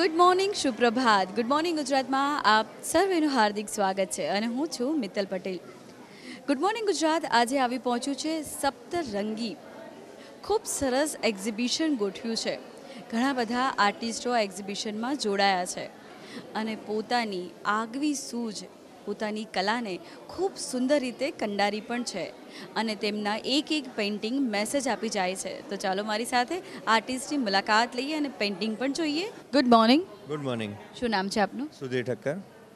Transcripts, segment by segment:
Good morning સુપ્રભાત. Good morning ગુજરાતમાં આપ સર્વેનું હાર્દિક સ્વાગત છે અને હું છું મિત્તલ પટેલ. ગુડ મોર્નિંગ ગુજરાત આજે આવી પહોંચ્યું છે સપ્તરંગી. ખૂબ સરસ એક્ઝિબિશન ગોઠવ્યું છે. ઘણા બધા આર્ટિસ્ટો એક્ઝિબિશનમાં જોડાયા છે અને પોતાની આગવી સૂઝ પોતાની કલાને ખૂબ સુંદર રીતે કંડારી પણ છે અને તેમના એક એક પેઇન્ટિંગ મેસેજ આપી જાય છે. તો ચાલો મારી સાથે આર્ટિસ્ટની મુલાકાત લઈએ અને પેઇન્ટિંગ પણ જોઈએ. Good morning. Good morning. શું નામ છે આપનું? સુધીર ઠક્કર.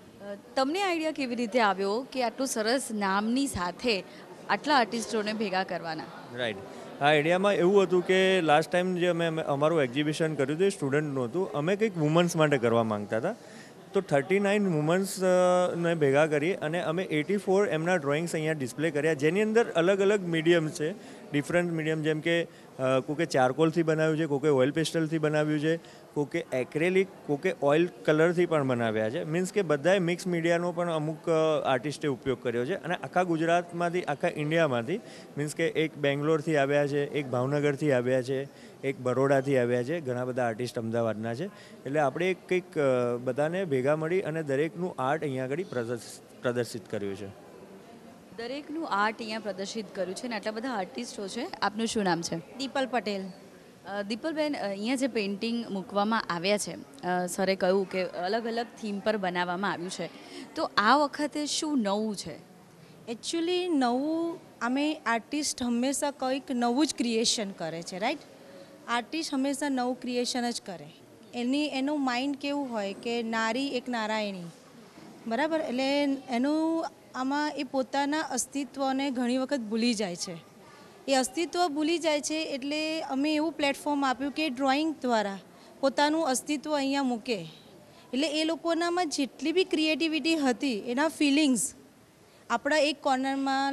તમને આઈડિયા કેવી રીતે આવ્યો કે આટલું સરસ નામની સાથે આટલા આર્ટિસ્ટોને ભેગા કરવાના? રાઈટ. આ આઈડિયામાં એવું હતું કે લાસ્ટ ટાઈમ જે અમે અમારું એક્ઝિબિશન કર્યું હતું એ સ્ટુડન્ટનું હતું. અમે કંઈક વુમન્સ માટે કરવા માંગતા હતા. તો 39 વુમન્સને ભેગા કરી અને અમે 84 એમના ડ્રોઈંગ્સ અહીંયા ડિસ્પ્લે કર્યા, જેની અંદર અલગ અલગ મીડિયમ છે, ડિફરન્ટ મીડિયમ, જેમ કે કોકે ચારકોલથી બનાવ્યું છે, કોકે ઓઇલ પેસ્ટલથી બનાવ્યું છે, કોકે એક્રેલિક, કોકે ઓઇલ કલરથી પણ બનાવ્યા છે. મીન્સ કે બધાએ મિક્સ મીડિયાનો પણ અમુક આર્ટિસ્ટે ઉપયોગ કર્યો છે અને આખા ગુજરાતમાંથી, આખા ઇન્ડિયામાંથી, મીન્સ કે એક બેંગ્લોરથી આવ્યા છે, એક ભાવનગરથી આવ્યા છે, એક બરોડાથી આવ્યા છે, ઘણા બધા આર્ટિસ્ટ અમદાવાદના છે. એટલે આપણે કંઈક બધાને ભેગા મળી અને દરેકનું આર્ટ અહીંયા આગળ પ્રદર્શિત કર્યું છે. દરેકનું આર્ટ અહીંયા પ્રદર્શિત કર્યું છે અને આટલા બધા આર્ટિસ્ટો છે. આપનું શું નામ છે? દીપલ પટેલ. દીપલબેન, અહીંયા જે પેઇન્ટિંગ મૂકવામાં આવ્યા છે, સરે કહ્યું કે અલગ અલગ થીમ પર બનાવવામાં આવ્યું છે, તો આ વખતે શું નવું છે? એકચ્યુઅલી નવું, અમે આર્ટિસ્ટ હંમેશા કંઈક નવું જ ક્રિએશન કરે છે, રાઈટ? આર્ટિસ્ટ હંમેશા નવું ક્રિએશન જ કરે. એનું માઇન્ડ કેવું હોય કે નારી એક નારાયણી, બરાબર? એટલે એનું આમાં એ પોતાના અસ્તિત્વને ઘણી વખત ભૂલી જાય છે. એ અસ્તિત્વ ભૂલી જાય છે એટલે અમે એવું પ્લેટફોર્મ આપ્યું કે ડ્રોઈંગ દ્વારા પોતાનું અસ્તિત્વ અહીંયા મૂકે. એટલે એ લોકોનામાં જેટલી બી ક્રિએટિવિટી હતી, એના ફિલિંગ્સ આપણા એક કોર્નરમાં,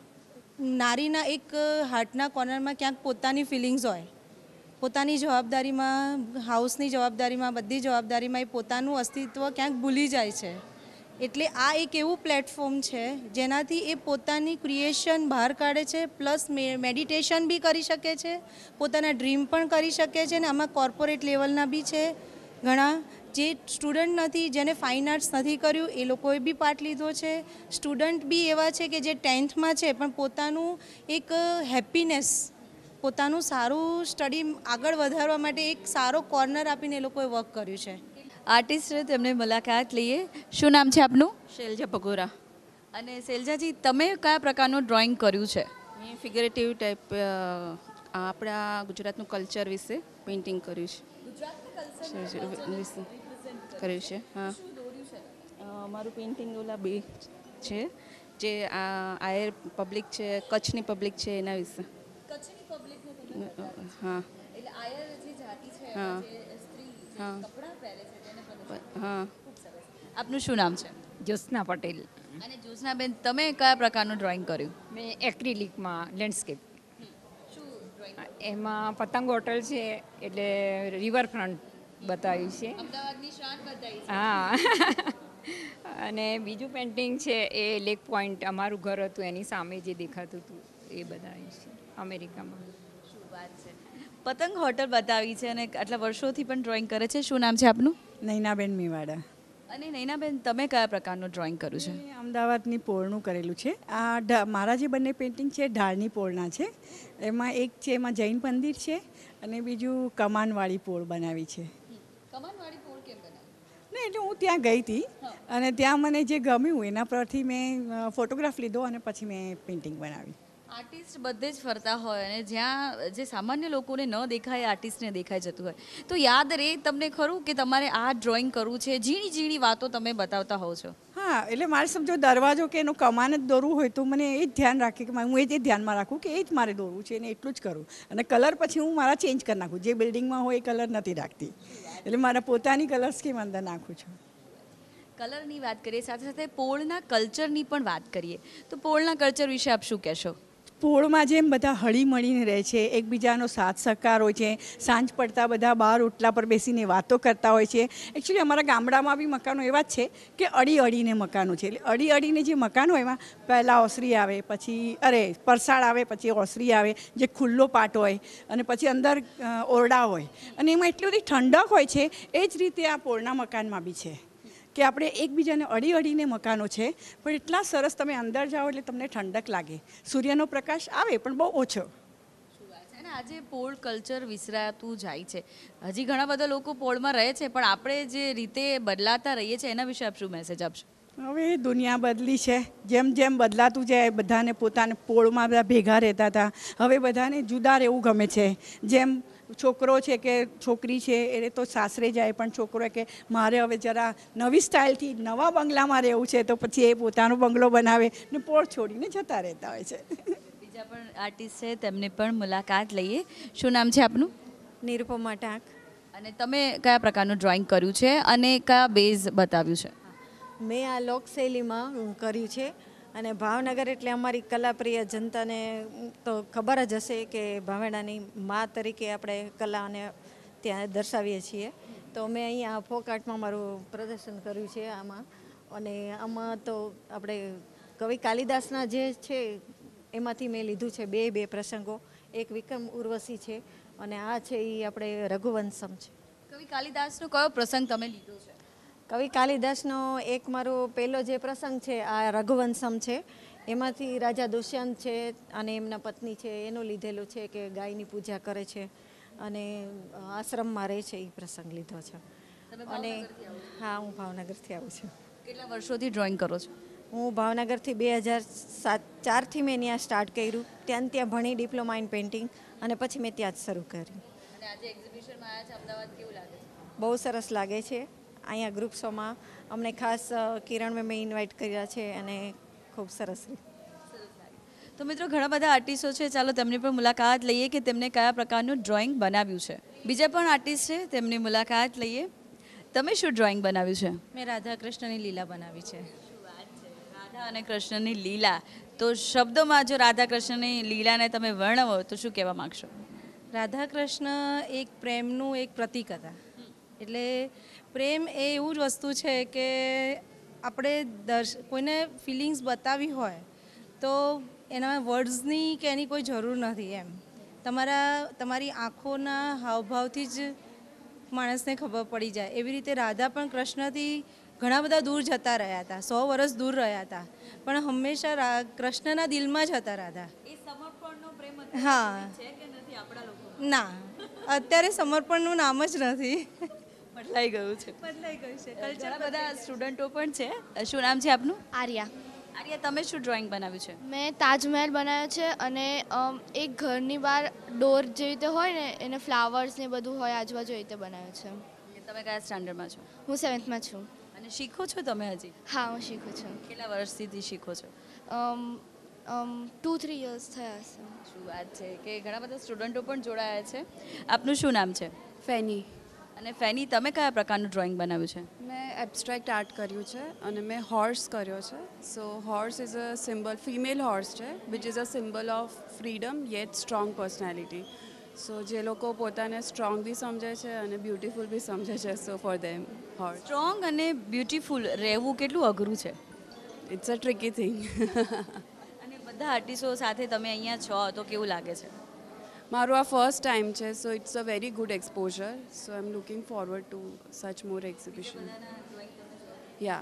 નારીના એક હાર્ટના કોર્નરમાં ક્યાંક પોતાની ફિલિંગ્સ હોય, પોતાની જવાબદારીમાં, હાઉસની જવાબદારીમાં, બધી જવાબદારીમાં એ પોતાનું અસ્તિત્વ ક્યાંક ભૂલી જાય છે. એટલે આ એક એવું પ્લેટફોર્મ છે જેનાથી એ પોતાની ક્રિએશન બહાર કાઢે છે, પ્લસ મેડિટેશન બી કરી શકે છે, પોતાના ડ્રીમ પણ કરી શકે છે. અને આમાં કોર્પોરેટ લેવલના બી છે ઘણા, જે સ્ટુડન્ટ નથી, જેને ફાઇન આર્ટ્સ નથી કર્યું, એ લોકોએ બી પાર્ટ લીધો છે. સ્ટુડન્ટ બી એવા છે કે જે 10th છે પણ પોતાનું એક હેપીનેસ, પોતાનું સારું સ્ટડી આગળ વધારવા માટે એક સારો કોર્નર આપીને એ લોકોએ વર્ક કર્યું છે. આર્ટિસ્ટ તેમને મુલાકાત લઈએ. શું નામ છે આપનું? શૈલજા ભગોરા. અને શૈલજાજી, તમે કયા પ્રકારનું ડ્રોઈંગ કર્યું છે? મેં ફિગરેટિવ ટાઈપ આપણા ગુજરાતનું કલ્ચર વિશે પેઇન્ટિંગ કર્યું છે. હા, મારું પેઇન્ટિંગ ઓલા બે છે જે આયર પબ્લિક છે, કચ્છની પબ્લિક છે, એના વિશે. હા. હા. હા. હા. આપનું શું નામ છે? જ્યોત્સના પટેલ. અને જ્યોત્સનાબેન, તમે કયા પ્રકારનું ડ્રોઈંગ કર્યું? મેં એક્રિલિકમાં લેન્ડસ્કેપ. એમાં પતંગ હોટલ છે એટલે રિવરફ્રન્ટ બતાવ્યું છે. અમદાવાદની શાન બતાવી છે. હા. અને બીજું પેઇન્ટિંગ છે એ લેક પોઈન્ટ, અમારું ઘર હતું એની સામે જે દેખાતું હતું એ બતાવ્યું છે અમેરિકામાં. શું વાત છે! પતંગ હોટલ બતાવી છે અને આટલા વર્ષોથી પણ ડ્રોઈંગ કરે છે. શું નામ છે આપનું? નૈનાબેન મેવાડા. અને નૈનાબેન, તમે કયા પ્રકારનું ડ્રોઈંગ કર્યું છે? મેં અમદાવાદની પોળનું કરેલું છે. આ મારા જે બંને પેઇન્ટિંગ છે ઢાળની પોળના છે. એમાં એક છે, એમાં જૈન મંદિર છે અને બીજું કમાનવાળી પોળ બનાવી છે. કમાનવાળી પોળ કેમ બનાવી? ને એટલે હું ત્યાં ગઈ હતી અને ત્યાં મને જે ગમ્યું એના પરથી મેં ફોટોગ્રાફ લીધો અને પછી મેં પેઇન્ટિંગ બનાવી. આર્ટિસ્ટ બધે જ ફરતા હોય અને જ્યાં જે સામાન્ય લોકોને ન દેખાય, આર્ટિસ્ટને દેખાઈ જતું હોય, તો યાદ રહે તમને ખરું કે તમારે આ ડ્રોઈંગ કરવું છે? ઝીણી ઝીણી વાતો તમે બતાવતા હોવ છો. હા, એટલે મારે સમજો દરવાજો કે એનું કમાન જ દોરવું હોય તો મને એ જ ધ્યાન રાખે કે હું એ જ ધ્યાનમાં રાખું કે એ જ મારે દોરવું છે અને એટલું જ કરું. અને કલર પછી હું મારા ચેન્જ કરી નાખું, જે બિલ્ડિંગમાં હોય એ કલર નથી રાખતી. એટલે મારા પોતાની કલર્સ કેમ અંદર નાખું છું. કલરની વાત કરીએ, સાથે સાથે પોળના કલ્ચરની પણ વાત કરીએ, તો પોળના કલ્ચર વિશે આપ શું કહેશો? પોળમાં જેમ બધા હળી મળીને રહે છે, એકબીજાનો સાથ સહકાર હોય છે, સાંજ પડતા બધા બહાર ઓટલા પર બેસીને વાતો કરતા હોય છે. એકચ્યુઅલી અમારા ગામડામાં બી મકાનો એવા જ છે કે અડીને મકાનો છે. એટલે અડીને જે મકાન હોય એમાં પહેલાં ઓસરી આવે, પછી પરસાળ આવે, પછી ઓસરી આવે, જે ખુલ્લો પાટ હોય, અને પછી અંદર ઓરડા હોય, અને એમાં એટલી બધી ઠંડક હોય છે. એ જ રીતે આ પોળના મકાનમાં બી છે કે આપણે એકબીજાને અડીને મકાનો છે, પણ એટલા સરસ તમે અંદર જાઓ એટલે તમને ઠંડક લાગે. સૂર્યનો પ્રકાશ આવે પણ બહુ ઓછો. અને આજે પોળ કલ્ચર વિસરાતું જાય છે. હજી ઘણા બધા લોકો પોળમાં રહે છે, પણ આપણે જે રીતે બદલાતા રહીએ છીએ એના વિશે આપ શું મેસેજ આપશો? હવે દુનિયા બદલી છે. જેમ જેમ બદલાતું જાય, બધાને પોતાને પોળમાં બધા ભેગા રહેતા હતા, હવે બધાને જુદા રહેવું ગમે છે. જેમ છોકરો છે કે છોકરી છે એ તો સાસરે જાય, પણ છોકરો કે મારે હવે જરા નવી સ્ટાઇલથી નવા બંગલામાં રહેવું છે, તો પછી એ પોતાનો બંગલો બનાવે ને પોળ છોડીને જતા રહેતા હોય છે. બીજા પણ આર્ટિસ્ટ છે, તેમની પણ મુલાકાત લઈએ. શું નામ છે આપનું? નિરુપમા ટાંક. અને તમે કયા પ્રકારનું ડ્રોઈંગ કર્યું છે અને કયા બેઝ બતાવ્યું છે? મેં આ લોકશૈલીમાં કર્યું છે, અને ભાવનગર એટલે અમારી કલાપ્રિય જનતાને તો ખબર જ હશે કે ભાવેડાની મા તરીકે આપણે કલાને ત્યાં દર્શાવીએ છીએ. તો મેં અહીંયા ફોક આર્ટમાં મારું પ્રદર્શન કર્યું છે આમાં. અને આમાં તો આપણે કવિ કાલિદાસના જે છે એમાંથી મેં લીધું છે બે પ્રસંગો. એક વિક્રમ ઉર્વશી છે, અને આ છે એ આપણે રઘુવંશમ છે. કવિ કાલિદાસનો કયો પ્રસંગ તમે લીધો છે? કવિ કાલિદાસનો એક મારો પહેલો જે પ્રસંગ છે આ રઘુવંશમ છે. એમાંથી રાજા દુષ્યંત છે અને એમના પત્ની છે એનું લીધેલું છે કે ગાયની પૂજા કરે છે અને આશ્રમમાં રહે છે, એ પ્રસંગ લીધો છે. અને હા, હું ભાવનગરથી આવું છું. કેટલા વર્ષોથી ડ્રોઈંગ કરો છો? હું ભાવનગરથી 2004થી મેં ત્યાં સ્ટાર્ટ કર્યું. ત્યાં ભણી ડિપ્લોમા ઇન પેઇન્ટિંગ, અને પછી મેં ત્યાં જ શરૂ કર્યું. અને આજે એક્ઝિબિશનમાં આવ્યા છે અમદાવાદ, કેવું લાગે છે? બહુ સરસ લાગે છે. અહીંયા ગ્રુપ શોમાં અમને ખાસ કિરણ મેં ઇન્વાઇટ કર્યા છે, અને ખૂબ સરસ. તો મિત્રો, ઘણા બધા આર્ટિસ્ટો છે, ચાલો તેમની પણ મુલાકાત લઈએ કે તેમને કયા પ્રકારનું ડ્રોઈંગ બનાવ્યું છે. બીજા પણ આર્ટિસ્ટ છે, તેમની મુલાકાત લઈએ. તમે શું ડ્રોઈંગ બનાવ્યું છે? મેં રાધા કૃષ્ણની લીલા બનાવી છે. રાધા અને કૃષ્ણની લીલા. તો શબ્દોમાં જો રાધા કૃષ્ણની લીલાને તમે વર્ણવો તો શું કહેવા માગશો? રાધા કૃષ્ણ એક પ્રેમનું એક પ્રતીક હતા. એટલે પ્રેમ એ એવું જ વસ્તુ છે કે આપણે કોઈને ફિલિંગ્સ બતાવી હોય તો એના વર્ડ્સની કે એની કોઈ જરૂર નથી. એમ તમારી આંખોના હાવભાવથી જ માણસને ખબર પડી જાય. એવી રીતે રાધા પણ કૃષ્ણથી ઘણા બધા દૂર જતા રહ્યા હતા, 100 વર્ષ દૂર રહ્યા હતા, પણ હંમેશા કૃષ્ણના દિલમાં જ હતા રાધા. હા, ના, અત્યારે સમર્પણનું નામ જ નથી. બદલાઈ ગયું છે. ઘણા બધા સ્ટુડન્ટો પણ છે. શું નામ છે આપનું? આર્યા. આર્યા, તમે શું ડ્રોઈંગ બનાવ્યું છે? મેં તાજમહેલ બનાવ્યો છે, અને એક ઘરની બહાર ડોર જેવી રીતે હોય ને, એને ફ્લાવર્સ ને બધું હોય આજુબાજુ, એ રીતે બનાવ્યું છે. તમે કયા સ્ટાન્ડર્ડમાં છો? હું 7th છું. અને શીખો છો તમે હજી? હા, હું શીખું છું. કેટલા વર્ષથી શીખો છો? 2-3 years થયા છે. શું વાત છે કે ઘણા બધા સ્ટુડન્ટો પણ જોડાયા છે. આપનું શું નામ છે? ફેની. અને ફેની, તમે કયા પ્રકારનું ડ્રોઈંગ બનાવ્યું છે? મેં એબ્સ્ટ્રેક્ટ આર્ટ કર્યું છે, અને મેં હોર્સ કર્યો છે. So horse is a symbol, female horse છે, which is a symbol of freedom yet strong personality. So જે લોકો પોતાને સ્ટ્રોંગ બી સમજે છે અને બ્યુટીફુલ બી સમજે છે, so for them horse. Strong અને બ્યુટીફુલ રહેવું કેટલું અઘરું છે? It's a tricky thing. અને બધા આર્ટિસ્ટો સાથે તમે અહીંયા છો તો કેવું લાગે છે? મારું આ ફર્સ્ટ ટાઈમ છે, so it's a very good exposure. So I am looking forward to such more exhibition. યા,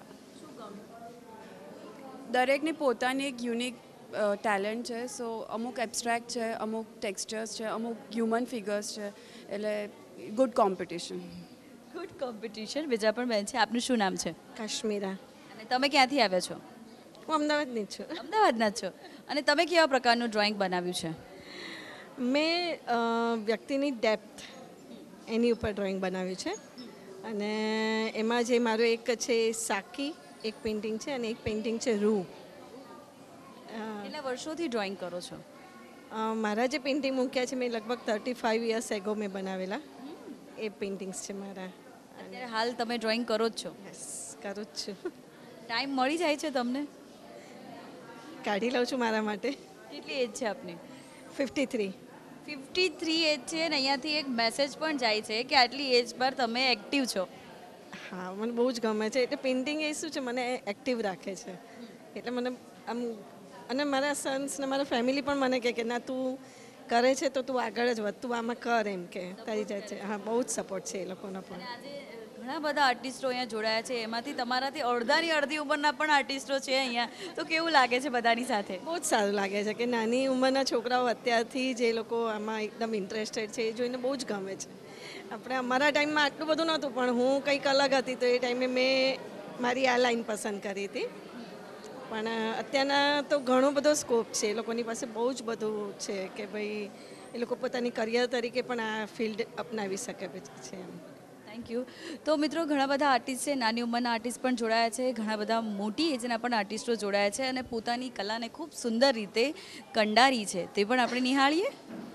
દરેકની પોતાની એક યુનિક ટેલેન્ટ છે. સો અમુક એબ્સ્ટ્રેક્ટ છે, અમુક ટેક્સચર્સ છે, અમુક હ્યુમન ફિગર્સ છે, એટલે ગુડ કોમ્પિટિશન. Good competition. બીજા પણ બેન છે. આપનું શું નામ છે? કાશ્મીરા. અને તમે ક્યાંથી આવ્યા છો? હું અમદાવાદની જ છું. અમદાવાદના જ છો. અને તમે કેવા પ્રકારનું ડ્રોઈંગ બનાવ્યું છે? મેં વ્યક્તિની ડેપ્થ એની ઉપર ડ્રોઈંગ બનાવ્યું છે, અને એમાં જે મારું એક છે સાકી, એક પેઇન્ટિંગ છે, અને એક પેઇન્ટિંગ છે રૂ. કેટલા વર્ષોથી ડ્રોઈંગ કરો છો? મારા જે પેઇન્ટિંગ મૂક્યા છે મેં લગભગ 35 years એગો મેં બનાવેલા એ પેઇન્ટિંગ્સ છે મારા. અત્યારે હાલ તમે ડ્રોઈંગ કરો જ છો? યસ, કરું જ છું. ટાઈમ મળી જાય છે તમને? કાઢી લઉં છું મારા માટે. કેટલી એજ છે આપની? 53. 53 એજ છે અને અહીંયાથી એક મેસેજ પણ જાય છે કે આટલી એજ પર તમે એક્ટિવ છો. હા, મને બહુ જ ગમે છે. એટલે પેઇન્ટિંગ એ શું છે, મને એક્ટિવ રાખે છે. એટલે મને આમ, અને મારા સન્સ ને મારા ફેમિલી પણ મને કહે કે ના, તું કરે છે તો તું આગળ જ વધ, તું આમાં કર, એમ કે તારી જાત છે. હા, બહુ જ સપોર્ટ છે એ લોકોનો પણ. આજે ઘણા બધા આર્ટિસ્ટો અહીંયા જોડાયા છે, એમાંથી તમારાથી અડધાની અડધી ઉંમરના પણ આર્ટિસ્ટો છે અહીંયા, તો કેવું લાગે છે બધાની સાથે? બહુ જ સારું લાગે છે કે નાની ઉંમરના છોકરાઓ અત્યારથી જે લોકો આમાં એકદમ ઇન્ટરેસ્ટેડ છે, એ જોઈને બહુ જ ગમે છે. આપણે અમારા ટાઈમમાં આટલું બધું નહોતું, પણ હું કંઈક અલગ હતી, તો એ ટાઈમે મેં મારી આ લાઈન પસંદ કરી હતી. પણ અત્યારના તો ઘણો બધો સ્કોપ છે, એ લોકોની પાસે બહુ જ બધું છે કે ભાઈ એ લોકો પોતાની કરિયર તરીકે પણ આ ફિલ્ડ અપનાવી શકે છે એમ. Thank you. તો મિત્રો, ઘણા બધા આર્ટિસ્ટ છે, નાની ઉંમરના આર્ટિસ્ટ પણ જોડાયા છે, ઘણા બધા મોટી એજના પણ આર્ટિસ્ટો જોડાયા છે અને પોતાની કલાને ખૂબ સુંદર રીતે કંડારી છે, તે પણ આપણે નિહાળીએ.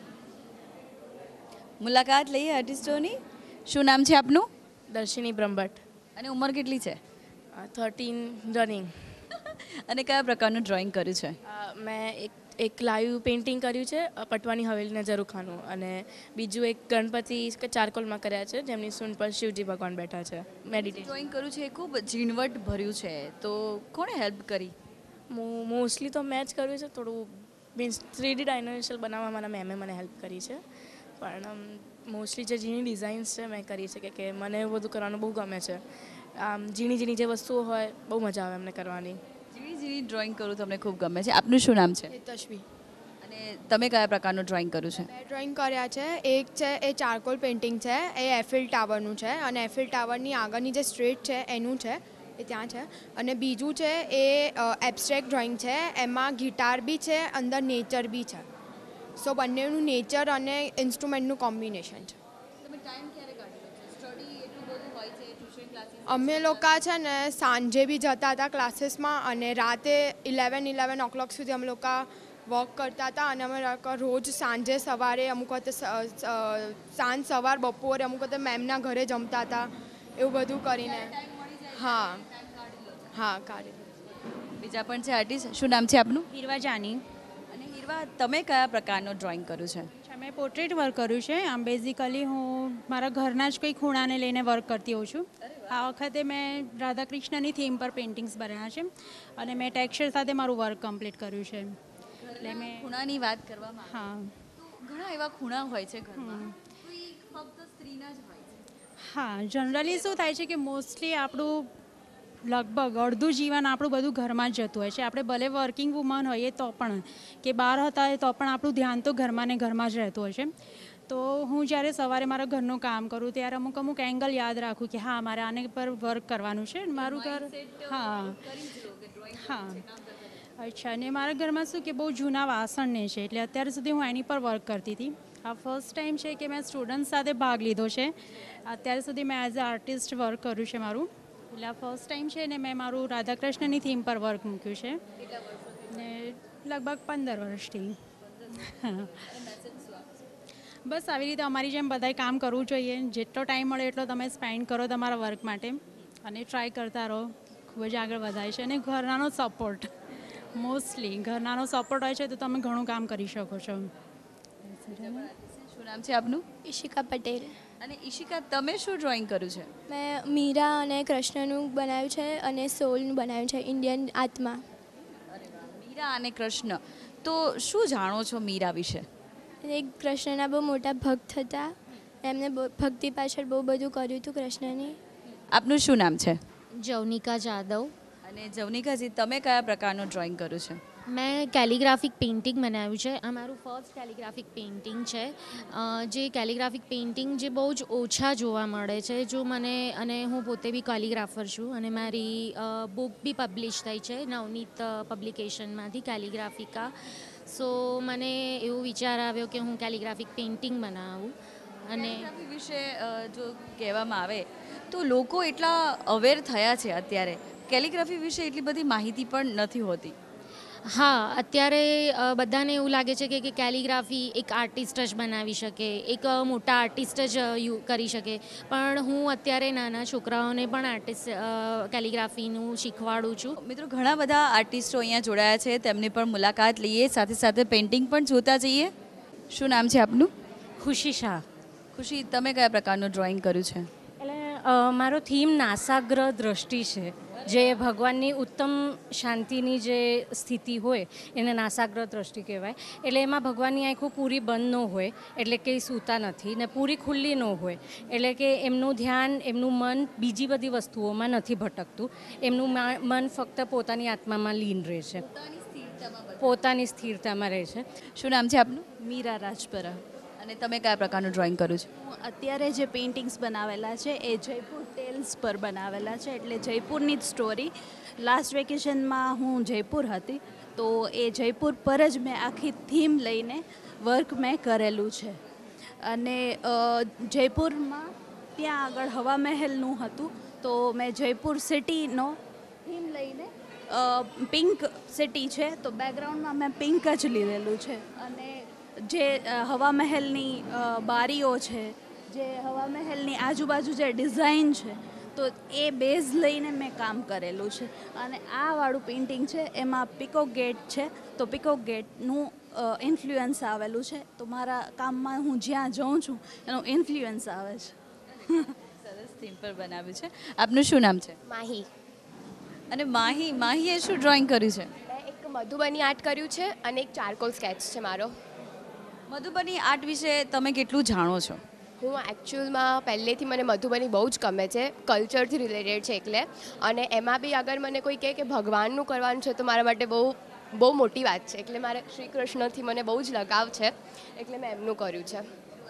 મુલાકાત લઈએ આર્ટિસ્ટોની. શું નામ છે આપનું? દર્શિની બ્રહ્મભટ્ટ. અને ઉંમર કેટલી છે? 13 રનિંગ. અને કયા પ્રકારનું ડ્રોઈંગ કર્યું છે? મેં એક લાઈવ પેઇન્ટિંગ કર્યું છે પટવાની હવેલીના ઝરૂખાનું, અને બીજું એક ગણપતિ ચારકોલમાં કર્યા છે જેમની સૂંઢ પર શિવજી ભગવાન બેઠા છે. મેડિટેશન ડ્રોઈંગ કર્યું છે એ ખૂબ ઝીણવટ ભર્યું છે, તો કોણે હેલ્પ કરી? મોસ્ટલી તો મેં જ કર્યું છે. થોડું મીન્સ 3D ડાયમેન્શનલ બનાવવા મારા મેમે મને હેલ્પ કરી છે, પણ મોસ્ટલી જે ઝીણી ડિઝાઇન્સ છે મેં કરી છે કે મને એવું બધું કરવાનું બહુ ગમે છે. આમ ઝીણી ઝીણી જે વસ્તુઓ હોય બહુ મજા આવે એમને કરવાની. ઝીણી ઝીણી ડ્રોઈંગ કરવું તમને ખૂબ ગમે છે. આપનું શું નામ છે? તશ્વી. અને તમે કયા પ્રકારનું ડ્રોઈંગ કર્યું છે? બે ડ્રોઈંગ કર્યા છે. એક છે એ ચારકોલ પેઇન્ટિંગ છે, એ એફિલ ટાવરનું છે, અને એફિલ ટાવરની આગળની જે સ્ટ્રીટ છે એનું છે, એ ત્યાં છે. અને બીજું છે એ એબ્સ્ટ્રેક્ટ ડ્રોઈંગ છે, એમાં ગિટાર બી છે, અંદર નેચર બી છે. સો બંનેનું નેચર અને ઇન્સ્ટ્રુમેન્ટનું કોમ્બિનેશન છે. અમે લોકો છે ને સાંજે બી જતા હતા ક્લાસીસમાં, અને રાતે 11 o'clock સુધી અમે લોકો વર્ક કરતા હતા. અને અમે લોકો રોજ સાંજે સવારે, અમુક વખતે સાંજ સવાર બપોરે, અમુક વખતે મેમના ઘરે જમતા હતા, એવું બધું કરીને. હા હા, કાઢી. બીજા પણ છે આર્ટિસ્ટ. શું નામ છે આપનું? હીરવા જાની. અને હીરવા, તમે કયા પ્રકારનું ડ્રોઈંગ કર્યું છે? મેં પોર્ટ્રેટ વર્ક કર્યું છે. આમ બેઝિકલી હું મારા ઘરના જ કોઈ ખૂણાને લઈને વર્ક કરતી હોઉં છું. આ વખતે મેં રાધાકૃષ્ણની થીમ પર પેઇન્ટિંગ્સ બનાવ્યા છે, અને મેં ટેક્સચર સાથે મારું વર્ક કમ્પ્લીટ કર્યું છે. એટલે મેં ખૂણાની વાત કરવામાં, હા, ઘણા એવા ખૂણા હોય છે ઘરમાં, તો એ ફક્ત સ્ત્રીના જ હોય છે. હા, જનરલી શું થાય છે કે મોસ્ટલી આપણું લગભગ અડધું જીવન આપણું બધું ઘરમાં જ જતું હોય છે. આપણે ભલે વર્કિંગ વુમન હોઈએ તો પણ, કે બહાર હતા હોય તો પણ આપણું ધ્યાન તો ઘરમાં ને ઘરમાં જ રહેતું હોય છે. તો હું જ્યારે સવારે મારા ઘરનું કામ કરું ત્યારે અમુક એંગલ યાદ રાખું કે હા, મારે આને પર વર્ક કરવાનું છે. મારું ઘર, હા હા, અચ્છા. અને મારા ઘરમાં શું કે બહુ જૂના વાસણ ને છે, એટલે અત્યાર સુધી હું એની પર વર્ક કરતી હતી. આ ફર્સ્ટ ટાઈમ છે કે મેં સ્ટુડન્ટ સાથે ભાગ લીધો છે. અત્યાર સુધી મેં એઝ અ આર્ટિસ્ટ વર્ક કર્યું છે મારું, એટલે આ ફર્સ્ટ ટાઈમ છે ને મેં મારું રાધાકૃષ્ણની થીમ પર વર્ક મૂક્યું છે, ને લગભગ 15 વર્ષથી. બસ આવી રીતે અમારી જેમ બધાએ કામ કરવું જોઈએ. જેટલો ટાઈમ મળે એટલો તમે સ્પેન્ડ કરો તમારા વર્ક માટે, અને ટ્રાય કરતા રહો. ખૂબ જ આગળ વધાય છે. અને ઘરનાનો સપોર્ટ, મોસ્ટલી ઘરનાનો સપોર્ટ હોય છે તો તમે ઘણું કામ કરી શકો છો. શું નામ છે આપનું? ઈશિકા પટેલ. અને ઈશિકા, તમે શું ડ્રોઈંગ કર્યું છે? મેં મીરા અને કૃષ્ણનું બનાવ્યું છે, અને સોલનું બનાવ્યું છે, ઇન્ડિયન આત્મા. મીરા અને કૃષ્ણ, તો શું જાણો છો મીરા વિશે? એક કૃષ્ણના બહુ મોટા ભક્ત હતા, એમને ભક્તિ પાછળ બહુ બધું કર્યું હતું કૃષ્ણની. આપનું શું નામ છે? જવનિકા જાદવ. અને જવનિકાજી, તમે કયા પ્રકારનું ડ્રોઈંગ કર્યું છે? મેં કેલિગ્રાફિક પેઇન્ટિંગ બનાવ્યું છે. આ મારું ફર્સ્ટ કેલિગ્રાફિક પેઇન્ટિંગ છે. જે કેલિગ્રાફિક પેઇન્ટિંગ જે બહુ જ ઓછા જોવા મળે છે. જો મને, અને હું પોતે બી કેલિગ્રાફર છું, અને મારી બુક બી પબ્લિશ થઈ છે નવનીત પબ્લિકેશનમાંથી, કેલિગ્રાફિકા. સો મને એવો વિચાર આવ્યો કે હું કેલિગ્રાફિક પેઇન્ટિંગ બનાવું. અને વિશે જો કહેવામાં આવે તો લોકો એટલા અવેર થયા છે અત્યારે, કેલિગ્રાફી વિશે એટલી બધી માહિતી પણ નથી હોતી. હા, અત્યારે બધાને એવું લાગે છે કે કેલિગ્રાફી એક આર્ટિસ્ટ જ બનાવી શકે, એક મોટા આર્ટિસ્ટ જ કરી શકે, પણ હું અત્યારે નાના છોકરાઓને પણ કેલિગ્રાફીનું શીખવાડું છું. મિત્રો ઘણા બધા આર્ટિસ્ટો અહીંયા જોડાયા છે, તેમની પણ મુલાકાત લઈએ, સાથે સાથે પેઇન્ટિંગ પણ જોતા જઈએ. શું નામ છે આપનું? ખુશી શાહ. ખુશી, તમે કયા પ્રકારનું ડ્રોઈંગ કર્યું છે? એટલે મારો થીમ નાસાગ્ર દ્રષ્ટિ છે, જે ભગવાનની ઉત્તમ શાંતિની જે સ્થિતિ હોય એને નાસાગ્ર દ્રષ્ટિ કહેવાય. એટલે એમાં ભગવાનની આંખો પૂરી બંધ ન હોય, એટલે કે સૂતા નથી, ને પૂરી ખુલ્લી ન હોય, એટલે કે એમનું ધ્યાન, એમનું મન બીજી બધી વસ્તુઓમાં નથી ભટકતું. એમનું મન ફક્ત પોતાની આત્મામાં લીન રહે છે, પોતાની સ્થિરતામાં રહે છે. શું નામ છે આપનું? મીરા રાજપરા. અને તમે કયા પ્રકારનું ડ્રોઈંગ કર્યું છે? હું અત્યારે જે પેઇન્ટિંગ્સ બનાવેલા છે એ જયપુર ટેલ્સ પર બનાવેલા છે, એટલે જયપુરની જ સ્ટોરી. લાસ્ટ વેકેશનમાં હું જયપુર હતી, તો એ જયપુર પર જ મેં આખી થીમ લઈને વર્ક મેં કરેલું છે. અને જયપુરમાં ત્યાં આગળ હવા મહેલનું હતું, તો મેં જયપુર સિટીનો થીમ લઈને પિંક સિટી છે, તો બેકગ્રાઉન્ડમાં મેં પિંક જ લીધેલું છે. અને જે હવા મહેલની બારીઓ છે, જે હવા મહેલની આજુબાજુ જે ડિઝાઇન છે, તો એ બેઝ લઈને મેં કામ કરેલું છે. અને આ વાળું પેઇન્ટિંગ છે એમાં પીકોક ગેટ છે, તો પીકોક ગેટનું ઇન્ફ્લુઅન્સ આવેલું છે, તો મારા કામમાં હું જ્યાં જાઉં છું એનું ઇન્ફ્લુઅન્સ આવે છે. સરસ થીમ પર બનાવ્યું છે. આપનું શું નામ છે? માહી. અને માહીએ શું ડ્રોઈંગ કર્યું છે? મેં એક મધુબની આર્ટ કર્યું છે અને એક ચારકોલ સ્કેચ છે મારો. મધુબની આર્ટ વિશે તમે કેટલું જાણો છો? હું એકચ્યુઅલમાં પહેલેથી મને મધુબની બહુ જ ગમે છે, કલ્ચરથી રિલેટેડ છે એટલે. અને એમાં બી અગર મને કોઈ કહે કે ભગવાનનું કરવાનું છે તો મારા માટે બહુ મોટી વાત છે, એટલે મારે શ્રી કૃષ્ણથી મને બહુ જ લગાવ છે, એટલે મેં એમનું કર્યું છે.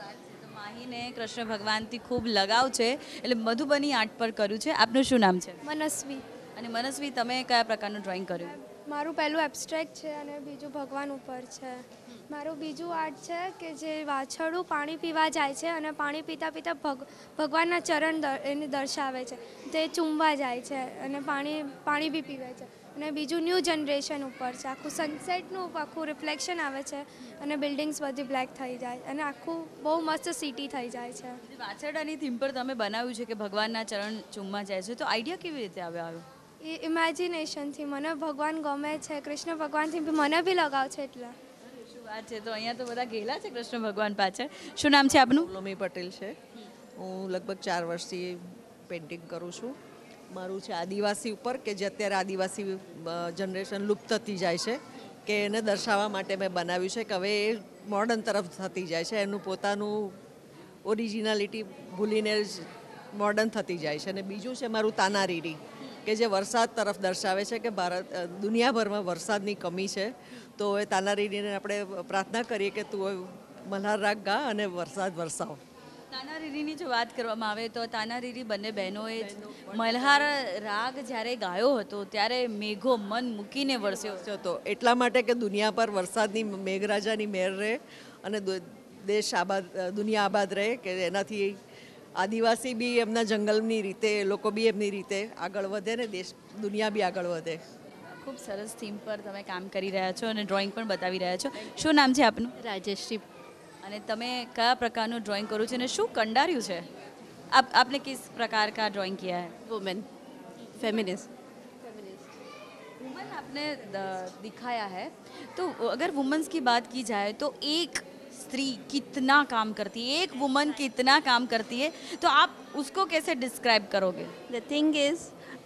માહીને કૃષ્ણ ભગવાનથી ખૂબ લગાવ છે, એટલે મધુબની આર્ટ પર કર્યું છે. આપનું શું નામ છે? મનસ્વી. અને મનસ્વી, તમે કયા પ્રકારનું ડ્રોઈંગ કર્યું? મારું પહેલું એબ્સ્ટ્રેક્ટ છે અને બીજું ભગવાન ઉપર છે. મારું બીજું આર્ટ છે કે જે વાછરડું પાણી પીવા જાય છે અને પાણી પીતા પીતા ભગવાનના ચરણ એને દર્શાવે છે, તે ચૂમવા જાય છે અને પાણી બી પીવે છે. અને બીજું ન્યૂ જનરેશન ઉપર છે, આખું સનસેટનું આખું રિફ્લેક્શન આવે છે અને બિલ્ડિંગ્સ બધી બ્લેક થઈ જાય અને આખું બહુ મસ્ત સિટી થઈ જાય છે. વાછરડાની થીમ પર તમે બનાવ્યું છે કે ભગવાનના ચરણ ચૂમવા જાય છે, તો આઈડિયા કેવી રીતે આવ્યો? એ ઇમેજિનેશનથી મને ભગવાન ગમે છે, કૃષ્ણ ભગવાનથી બી મને બી લગાવ છે એટલે. શું વાત છે! તો અહીંયા તો બધા ગયેલા છે કૃષ્ણ ભગવાન પાછળ. શું નામ છે આપનું? લોમી પટેલ છે. હું લગભગ 4 વર્ષથી પેઇન્ટિંગ કરું છું. મારું છે આદિવાસી ઉપર, કે જે અત્યારે આદિવાસી જનરેશન લુપ્ત થતી જાય છે, કે એને દર્શાવવા માટે મેં બનાવ્યું છે કે હવે એ મોડર્ન તરફ થતી જાય છે, એનું પોતાનું ઓરિજિનાલિટી ભૂલીને જ મોડર્ન થતી જાય છે. અને બીજું છે મારું તાનારીરી, કે જે વરસાદ તરફ દર્શાવે છે કે દુનિયાભરમાં વરસાદની કમી છે, તો એ તાનારીરીને આપણે પ્રાર્થના કરીએ કે તું મલ્હાર રાગ ગા અને વરસાદ વરસાવ. તાનારીરીની જો વાત કરવામાં આવે તો તાનારીરી બંને બહેનોએ મલ્હાર રાગ જ્યારે ગાયો હતો ત્યારે મેઘો મન મૂકીને વરસ્યો હતો, એટલા માટે કે દુનિયા પર વરસાદની મેઘરાજાની મહેર રહે અને દેશ આબાદ, દુનિયા આબાદ રહે, કે એનાથી આદિવાસી બી એમના જંગલની રીતે, લોકો બી એમની રીતે આગળ વધે ને દુનિયા બી આગળ વધે. ખૂબ સરસ થીમ પર તમે કામ કરી રહ્યા છો અને ડ્રોઈંગ પણ બતાવી રહ્યા છો. શું નામ છે આપનું? રાજેશ્રી. અને તમે કયા પ્રકારનું ડ્રોઈંગ કર્યું છે અને શું કંડાર્યું છે? आपने किस प्रकार का ड्राइंग किया है? Women, feminist. वुमेन आपने दिखाया है, तो अगर वुमेन्स की बात की जाए तो एक स्त्री कितना काम करती है, एक वुमन कितना काम करती है, तो आप उसको कैसे डिस्क्राइब करोगे? द थिंग इज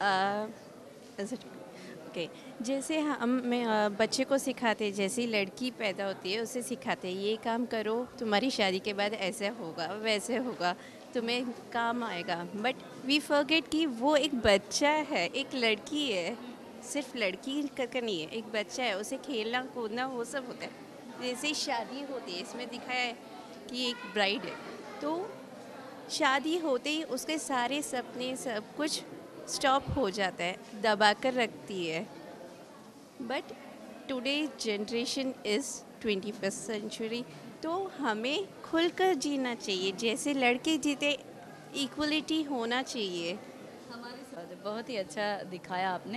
ओके, जैसे हम बच्चे को सिखाते, जैसी लड़की पैदा होती है उसे सिखाते ये काम करो, तुम्हारी शादी के बाद ऐसे होगा वैसे होगा, तुम्हें काम आएगा. बट वी फॉरगेट कि वो एक बच्चा है, एक लड़की है, सिर्फ लड़की का नहीं है, एक बच्चा है, उसे खेलना कूदना वो सब होता है. जैसे शादी होती है, इसमें दिखाया है कि एक ब्राइड है, तो शादी होते ही उसके सारे सपने सब कुछ स्टॉप हो जाता है, दबा कर रखती है. But today generation is 21st century, तो हमें खुलकर जीना चाहिए, जैसे लड़के जीते इक्वलिटी होना चाहिए. हमारे बहुत ही अच्छा दिखाया आपने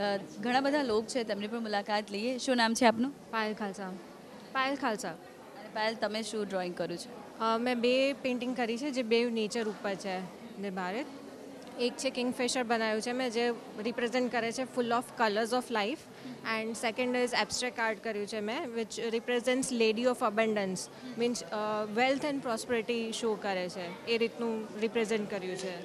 ઘણા બધા લોક છે તેમની પણ મુલાકાત લઈએ શું નામ છે આપનું પાયલ ખાલસા પાયલ ખાલસા અને પાયલ તમે શું ડ્રોઈંગ કર્યું છે મેં બે પેઇન્ટિંગ કરી છે જે બે નેચર ઉપર છે ને ભારત એક છે કિંગફિશર બનાવ્યું છે મેં જે રિપ્રેઝેન્ટ કરે છે full of colours of life and second is abstract art કર્યું છે મેં which represents lady of abundance means wealth and prosperity show કરે છે એ રીતનું રિપ્રેઝેન્ટ કર્યું છે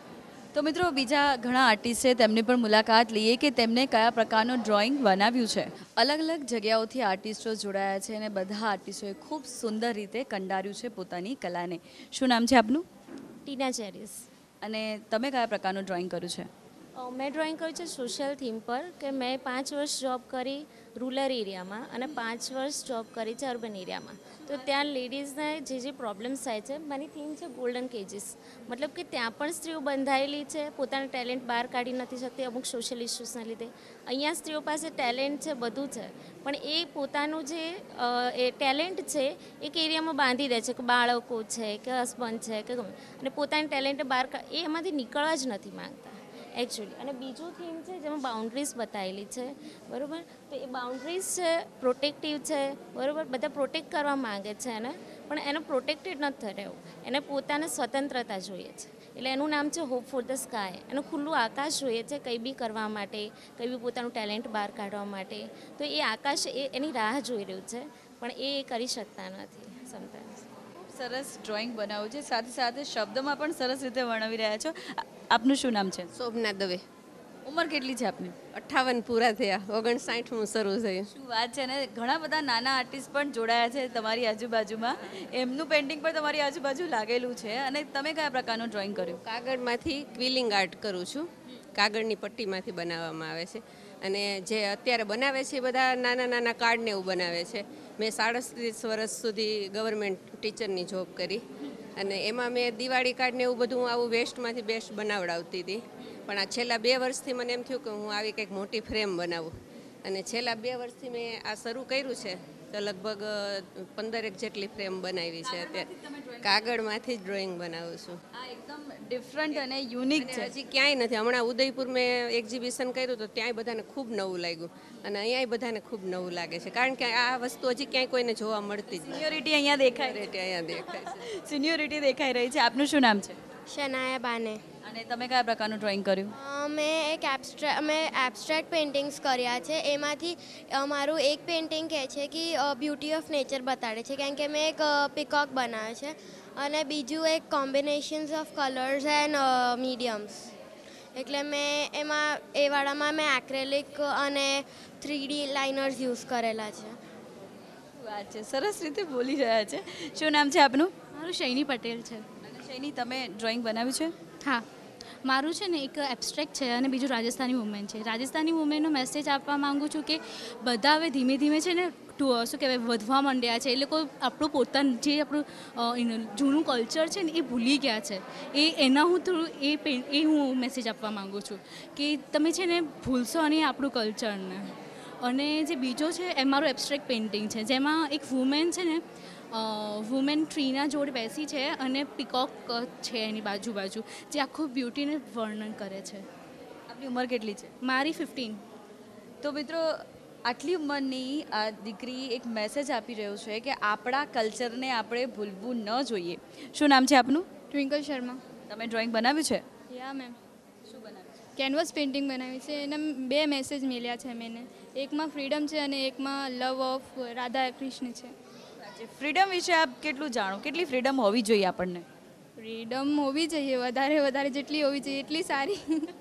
તો મિત્રો બીજા ઘણા આર્ટિસ્ટ છે તેમની પણ મુલાકાત લઈએ કે તેમને કયા પ્રકારનું ડ્રોઈંગ બનાવ્યું છે અલગ અલગ જગ્યાઓથી આર્ટિસ્ટો જોડાયા છે અને બધા આર્ટિસ્ટોએ ખૂબ સુંદર રીતે કંડાર્યું છે પોતાની કલાને શું નામ છે આપનું ટીના ચેરીસ અને તમે કયા પ્રકારનું ડ્રોઈંગ કર્યું છે મેં ડ્રોઈંગ કર્યું છે સોશિયલ થીમ પર કે મેં 5 વર્ષ જોબ કરી રૂરલ એરિયામાં અને 5 વર્ષ જોબ કરી છે અર્બન એરિયામાં તો ત્યાં લેડીઝને જે પ્રોબ્લેમ્સ થાય છે મારી થીમ છે ગોલ્ડન કેજીસ મતલબ કે ત્યાં પણ સ્ત્રીઓ બંધાયેલી છે પોતાના ટેલેન્ટ બહાર કાઢી નથી શકતી અમુક સોશિયલ ઇસ્યુઝના લીધે અહીંયા સ્ત્રીઓ પાસે ટેલેન્ટ છે બધું છે પણ એ પોતાનું જે એ ટેલેન્ટ છે એક એરિયામાં બાંધી દે છે કે બાળકો છે કે હસબન્ડ છે કે ગમે અને પોતાની ટેલેન્ટ બહાર એ એમાંથી નીકળવા જ નથી માંગતા એકચ્યુઅલી અને બીજું થીમ છે જેમાં બાઉન્ડ્રીઝ બતાવેલી છે બરાબર તો એ બાઉન્ડ્રીઝ છે પ્રોટેક્ટિવ છે બરાબર બધા પ્રોટેક્ટ કરવા માંગે છે એને પણ એને પ્રોટેક્ટેડ નથી રહેવું એને પોતાને સ્વતંત્રતા જોઈએ છે એટલે એનું નામ છે હોપ ફોર ધ સ્કાય એનું ખુલ્લું આકાશ જોઈએ છે કંઈ બી કરવા માટે કંઈ બી પોતાનું ટેલેન્ટ બહાર કાઢવા માટે તો એ આકાશ એની રાહ જોઈ રહ્યું છે પણ એ કરી શકતા નથી સમટાઈમ્સ સરસ ડ્રોઈંગ બનાવ્યું છે સાથે સાથે શબ્દમાં પણ સરસ રીતે વર્ણવી રહ્યા છો આપનું શું નામ છે શોભના દવે ઉંમર કેટલી છે આપની 58 પૂરા થયા 59મું શરૂ થયું શું વાત છે ને ઘણા બધા નાના આર્ટિસ્ટ પણ જોડાયા છે તમારી આજુબાજુમાં એમનું પેઇન્ટિંગ પણ તમારી આજુબાજુ લાગેલું છે અને તમે કયા પ્રકારનું ડ્રોઈંગ કર્યું કાગળમાંથી ક્વિલિંગ આર્ટ કરું છું કાગળની પટ્ટીમાંથી બનાવવામાં આવે છે અને જે અત્યારે બનાવે છે એ બધા નાના નાના કાર્ડને એવું બનાવે છે મેં 37 વર્ષ સુધી ગવર્મેન્ટ ટીચરની જોબ કરી અને એમાં મેં દિવાળી કાર્ડને એવું બધું આવું વેસ્ટમાંથી બેસ્ટ બનાવડાવતી હતી પણ આ છેલ્લા 2 વર્ષથી મને એમ થયું કે હું આવી કંઈક મોટી ફ્રેમ બનાવું અને છેલ્લા 2 વર્ષથી મેં આ શરૂ કર્યું છે તો લગભગ 15 જેટલી ફ્રેમ બનાવી છે અત્યારે કાગળમાંથી જ ડ્રોઈંગ બનાવું છું આ એકદમ ડિફરન્ટ અને યુનિક છે હજી ક્યાંય નથી હમણાં ઉદયપુર મેં એક્ઝિબિશન કર્યું તો ત્યાંય બધાને ખૂબ નવું લાગ્યું અને અહીંયાય બધાને ખૂબ નવું લાગે છે કારણ કે આ વસ્તુ હજી ક્યાંય કોઈને જોવા મળતી જ સિનિયોરિટી અહીંયા દેખાય અહીંયા દેખાય છે સિનિયોરિટી દેખાઈ રહી છે આપનું શું નામ છે શનાયા બાને અને તમે કયા પ્રકારનું ડ્રોઈંગ કર્યું મેં એબ્સ્ટ્રેક્ટ પેઇન્ટિંગ્સ કર્યા છે એમાંથી મારું એક પેઇન્ટિંગ કહે છે કે બ્યુટી ઓફ નેચર બતાડે છે કારણ કે મેં એક પીકોક બનાવ્યો છે અને બીજું એક combinations of colours and mediums એટલે મેં એમાં એ વાળામાં મેં એક્રેલિક અને 3D લાઇનર્સ યુઝ કરેલા છે વાત છે સરસ રીતે બોલી રહ્યા છે શું નામ છે આપનું મારું શૈની પટેલ છે અને શૈની તમે ડ્રોઈંગ બનાવ્યું છે હા મારું છે ને એક એબ્સ્ટ્રેક્ટ છે અને બીજું રાજસ્થાની વુમેન છે રાજસ્થાની વુમેનનો મેસેજ આપવા માંગુ છું કે બધા હવે ધીમે ધીમે છે ને શું કહેવાય વધવા માંડ્યા છે એ લોકો આપણું પોતાનું જે આપણું જૂનું કલ્ચર છે ને એ ભૂલી ગયા છે એના હું થોડું એ હું મેસેજ આપવા માંગુ છું કે તમે છે ને ભૂલશો નહીં આપણું કલ્ચરને અને જે બીજો છે એ મારું એબ્સ્ટ્રેક્ટ પેઇન્ટિંગ છે જેમાં એક વુમેન છે ને વુમેન ટ્રીના જોડે બેસી છે અને પીકોક છે એની બાજુ જે આખું બ્યુટીને વર્ણન કરે છે આપની ઉંમર કેટલી છે મારી 15 તો મિત્રો આટલી ઉંમરની આ દીકરી એક મેસેજ આપી રહ્યો છે કે આપણા કલ્ચરને આપણે ભૂલવું ન જોઈએ શું નામ છે આપનું ટ્વિંકલ શર્મા તમે ડ્રોઈંગ બનાવ્યું છે યા મેમ શું બનાવ્યું કેનવસ પેઇન્ટિંગ બનાવી છે એને 2 મેસેજ મળ્યા છે મેં એકમાં ફ્રીડમ છે અને એકમાં લવ ઓફ રાધા કૃષ્ણ છે ફ્રીડમ વિશે આપ કેટલું જાણો કેટલી ફ્રીડમ હોવી જોઈએ આપણને ફ્રીડમ હોવી જોઈએ વધારે જેટલી હોવી જોઈએ એટલી સારી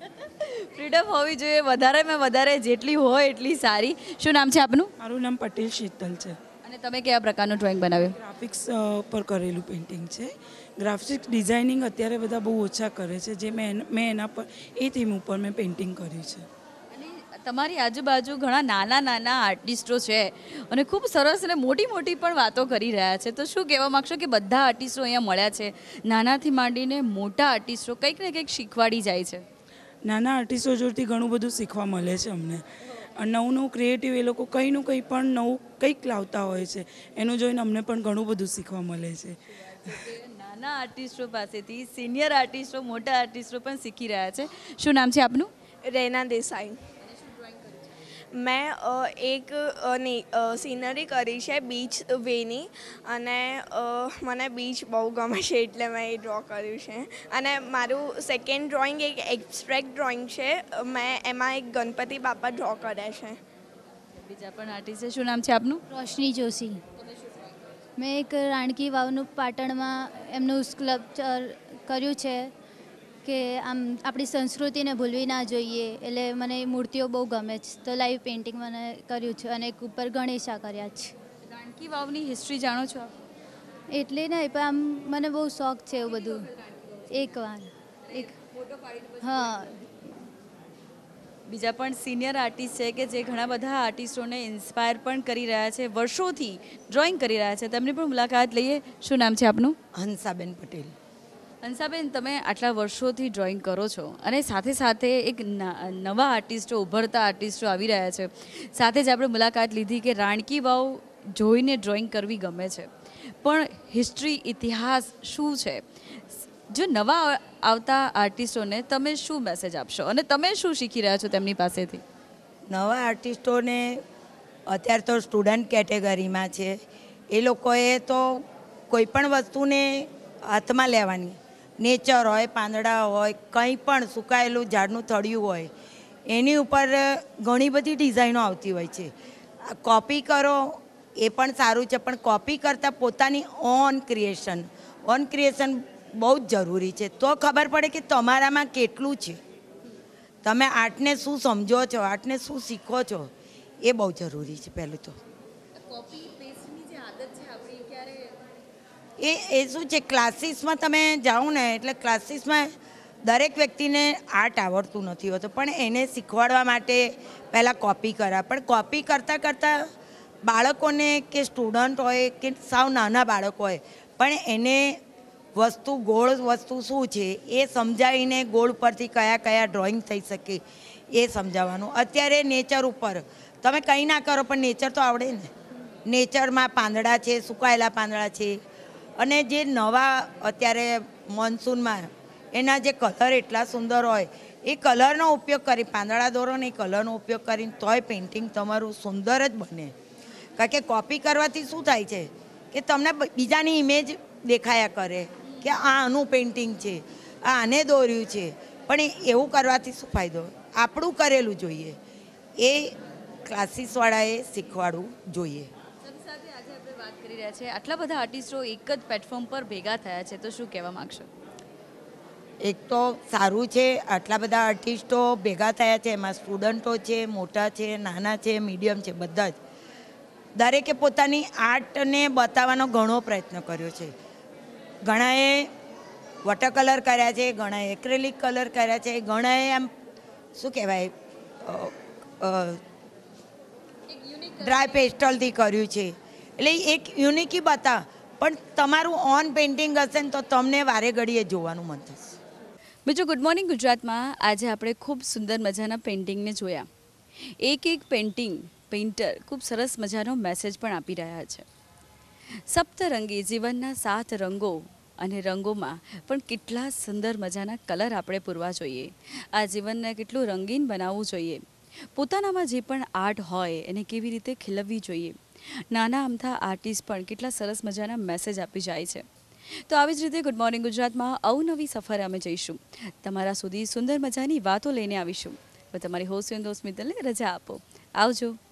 ફ્રીડમ હોવી જોઈએ વધારે જેટલી હોય એટલી સારી શું નામ છે આપનું મારું નામ પટેલ શીતલ છે અને તમે કયા પ્રકારનું ડ્રોઈંગ બનાવ્યું ગ્રાફિક્સ પર કરેલું પેઇન્ટિંગ છે ગ્રાફિક્સ ડિઝાઇનિંગ અત્યારે બધા બહુ ઓછા કરે છે જે મેં એના પર એ થીમ ઉપર મેં પેઇન્ટિંગ કર્યું છે તમારી આજુબાજુ ઘણા નાના આર્ટિસ્ટો છે અને ખૂબ સરસ અને મોટી પણ વાતો કરી રહ્યા છે તો શું કહેવા માગશો કે બધા આર્ટિસ્ટો અહીંયા મળ્યા છે નાનાથી માંડીને મોટા આર્ટિસ્ટો કંઈક ને કંઈક શીખવાડી જાય છે નાના આર્ટિસ્ટો જોડથી ઘણું બધું શીખવા મળે છે અમને નવું ક્રિએટિવ એ લોકો કંઈ પણ નવું કંઈક લાવતા હોય છે એનું જોઈને અમને પણ ઘણું બધું શીખવા મળે છે નાના આર્ટિસ્ટો પાસેથી સિનિયર આર્ટિસ્ટો, મોટા આર્ટિસ્ટો પણ શીખી રહ્યા છે. શું નામ છે આપનું? રેના દેસાઈ. મેં એક સિનરી કરી છે બીચ વેની, અને મને બીચ બહુ ગમે છે એટલે મેં એ ડ્રો કર્યું છે. અને મારું સેકન્ડ ડ્રોઈંગ એક એબ્સ્ટ્રેક્ટ ડ્રોઈંગ છે. મેં એમાં એક ગણપતિ બાપા ડ્રો કર્યા છે. બીજા પણ આર્ટિસ્ટ છે. શું નામ છે આપનું? રોશની જોશી. મેં એક રાણકી વાવનું પાટણમાં એમનું સ્કલ્પચર કર્યું છે કે આમ આપણી સંસ્કૃતિને ભૂલવી ના જોઈએ, એટલે મને એ મૂર્તિઓ બહુ ગમે છે, તો લાઈવ પેઇન્ટિંગ મને કર્યું છે. અને એક ઉપર ગણેશા કર્યા છે. રાણકી વાવની હિસ્ટ્રી જાણો છો આપ? એટલે નહીં, પણ આમ મને બહુ શોખ છે એવું બધું. એકવાર હા. બીજા પણ સિનિયર આર્ટિસ્ટ છે કે જે ઘણા બધા આર્ટિસ્ટોને ઇન્સ્પાયર પણ કરી રહ્યા છે, વર્ષોથી ડ્રોઈંગ કરી રહ્યા છે. તેમની પણ મુલાકાત લઈએ. શું નામ છે આપનું? હંસાબેન પટેલ. હંસાબેન, તમે આટલા વર્ષોથી ડ્રોઈંગ કરો છો અને સાથે સાથે એક નવા આર્ટિસ્ટો, ઉભરતા આર્ટિસ્ટો આવી રહ્યા છે. સાથે જ આપણે મુલાકાત લીધી કે રાણકી વાવ જોઈને ડ્રોઈંગ કરવી ગમે છે, પણ હિસ્ટ્રી, ઇતિહાસ શું છે? જો નવા આવતા આર્ટિસ્ટોને તમે શું મેસેજ આપશો અને તમે શું શીખી રહ્યા છો તેમની પાસેથી? નવા આર્ટિસ્ટોને અત્યારે તો સ્ટુડન્ટ કેટેગરીમાં છે, એ લોકોએ તો કોઈ પણ વસ્તુને હાથમાં લેવાની. નેચર હોય, પાંદડા હોય, કંઈ પણ સુકાયેલું ઝાડનું થળિયું હોય, એની ઉપર ઘણી બધી ડિઝાઇનો આવતી હોય છે. કોપી કરો એ પણ સારું છે, પણ કોપી કરતાં પોતાની ઓન ક્રિએશન બહુ જ જરૂરી છે. તો ખબર પડે કે તમારામાં કેટલું છે, તમે આર્ટને શું સમજો છો, આર્ટને શું શીખો છો, એ બહુ જરૂરી છે. પહેલું તો એ શું છે, ક્લાસીસમાં તમે જાઓ ને, એટલે ક્લાસીસમાં દરેક વ્યક્તિને આર્ટ આવડતું નથી હોતું, પણ એને શીખવાડવા માટે પહેલાં કોપી કરા. પણ કોપી કરતાં કરતાં બાળકોને કે સ્ટુડન્ટ હોય કે સાવ નાના બાળકો હોય, પણ એને વસ્તુ, ગોળ વસ્તુ શું છે એ સમજાવીને ગોળ પરથી કયા કયા ડ્રોઈંગ થઈ શકે એ સમજાવવાનું. અત્યારે નેચર ઉપર તમે કંઈ ના કરો પણ નેચર તો આવડે ને. નેચરમાં પાંદડા છે, સુકાયેલા પાંદડા છે, અને જે નવા અત્યારે મોન્સૂનમાં એના જે કલર એટલા સુંદર હોય, એ કલરનો ઉપયોગ કરી, પાંદડા દોરો ને એ કલરનો ઉપયોગ કરીને તોય પેઇન્ટિંગ તમારું સુંદર જ બને. કારણ કે કોપી કરવાથી શું થાય છે કે તમને બીજાની ઇમેજ દેખાયા કરે કે આ આનું પેઇન્ટિંગ છે, આ આને દોર્યું છે, પણ એવું કરવાથી શું ફાયદો? આપણું કરેલું જોઈએ, એ ક્લાસીસવાળાએ શીખવાડવું જોઈએ. વાત કરી રહ્યા છે, આટલા બધા આર્ટિસ્ટો એક જ પ્લેટફોર્મ પર ભેગા થયા છે, તો શું કહેવા માંગશો? એક તો સારું છે, આટલા બધા આર્ટિસ્ટો ભેગા થયા છે, એમાં સ્ટુડન્ટો છે, મોટા છે, નાના છે, મીડિયમ છે, બધા જ. દરેકે પોતાની આર્ટને બતાવવાનો ઘણો પ્રયત્ન કર્યો છે. ઘણાએ વોટર કલર કર્યા છે, ઘણાએ એક્રેલિક કલર કર્યા છે, ઘણાએ આમ શું કહેવાય ડ્રાય પેસ્ટલથી કર્યું છે. એટલે એક યુનિકી બતાવ, પણ તમારું ઓન પેઇન્ટિંગ હશે ને તો તમને વારે ઘડીએ જોવાનું મન થશે. બીજું, ગુડ મોર્નિંગ ગુજરાતમાં આજે આપણે ખૂબ સુંદર મજાના પેઇન્ટિંગને જોયા. એક પેઇન્ટિંગ પેઇન્ટર ખૂબ સરસ મજાનો મેસેજ પણ આપી રહ્યા છે. સપ્તરંગી જીવનના 7 રંગો, અને રંગોમાં પણ કેટલા સુંદર મજાના કલર આપણે પૂરવા જોઈએ. આ જીવનને કેટલું રંગીન બનાવવું જોઈએ. પોતાનામાં જે પણ આર્ટ હોય એને કેવી રીતે ખીલવવી જોઈએ. નાના અમથા આર્ટિસ્ટ પણ કેટલા સરસ મજાના મેસેજ આપી જાય છે. તો આવી જ રીતે ગુડ મોર્નિંગ ગુજરાતમાં અવનવી સફરે અમે જઈશું. તમારા સુધી સુંદર મજાની વાતો લઈને આવીશું. તમારી હોસ્ટ દોસ્ત મિત્તલને રજા આપો. આવજો.